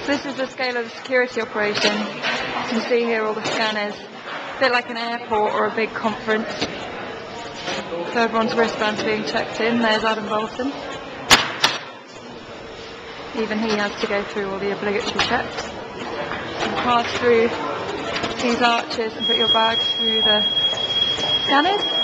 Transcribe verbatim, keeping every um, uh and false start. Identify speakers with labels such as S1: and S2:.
S1: This is the scale of the security operation. You can see here all the scanners. A bit like an airport or a big conference. So everyone's wristbands being checked in. There's Adam Bolton. Even he has to go through all the obligatory checks. You pass through these arches and put your bags through the scanners.